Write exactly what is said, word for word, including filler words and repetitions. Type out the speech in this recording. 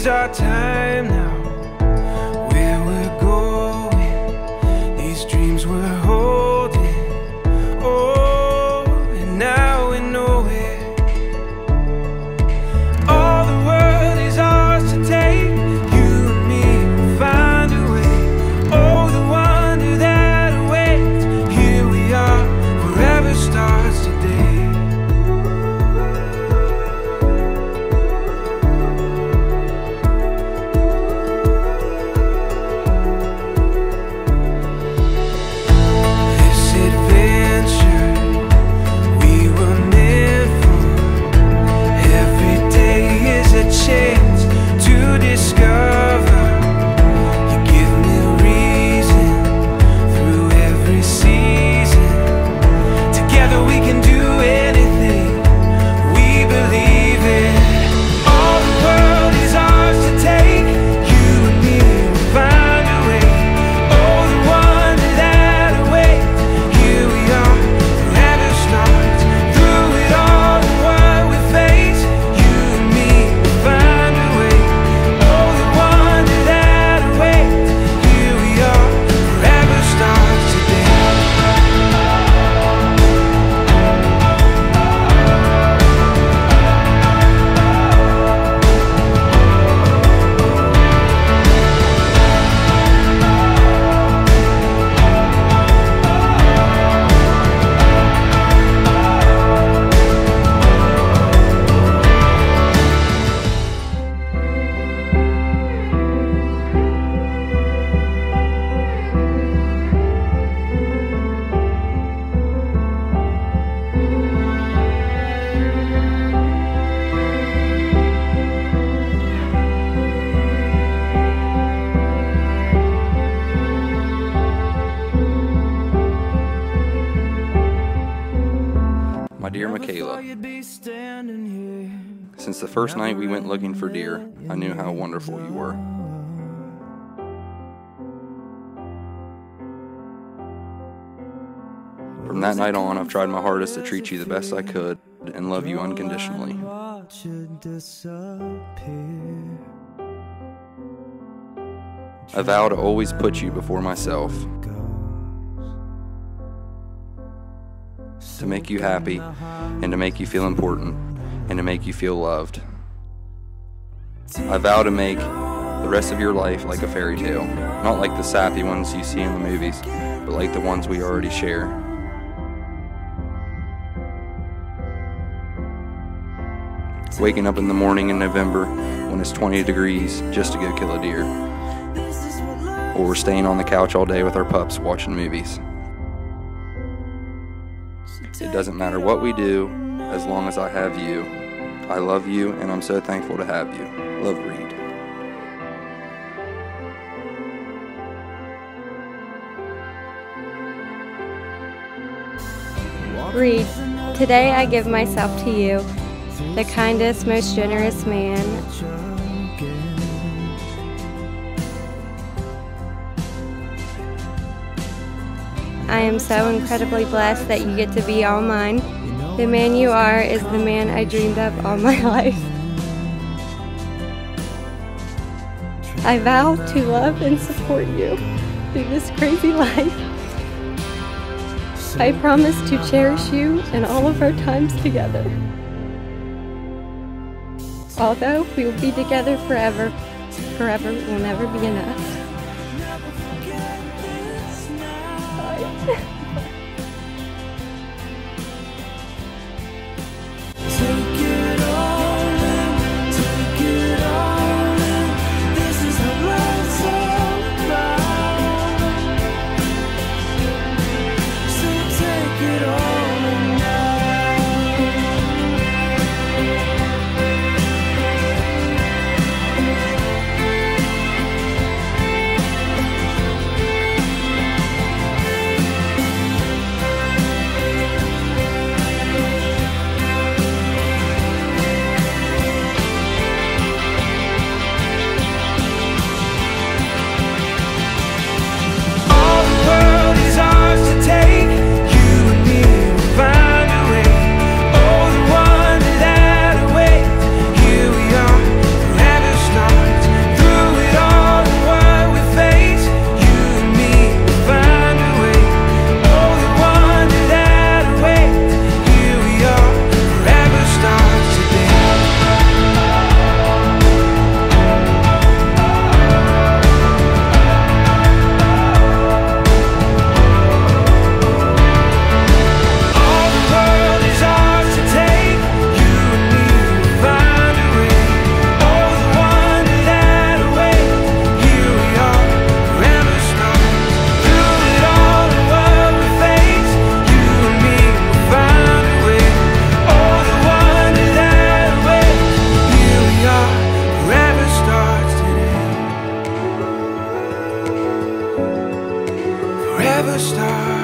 is our time now. Where we're going, these dreams we're holding. Oh, and now we know it. All the world is ours to take. You and me will find a way. Oh, the wonder that awaits. Here we are, forever starts today. My dear Michaela, since the first night we went looking for deer, I knew how wonderful you were. From that night on, I've tried my hardest to treat you the best I could and love you unconditionally. I vow to always put you before myself, to make you happy, and to make you feel important, and to make you feel loved. I vow to make the rest of your life like a fairy tale, not like the sappy ones you see in the movies, but like the ones we already share. Waking up in the morning in November when it's twenty degrees just to go kill a deer, or we're staying on the couch all day with our pups watching movies. It doesn't matter what we do, as long as I have you. I love you, and I'm so thankful to have you. Love, Reed. Reed, today I give myself to you, the kindest, most generous man. I am so incredibly blessed that you get to be all mine. The man you are is the man I dreamed of all my life. I vow to love and support you through this crazy life. I promise to cherish you in all of our times together. Although we will be together forever, forever will never be enough. All the world is ours to take. You and me forever starts.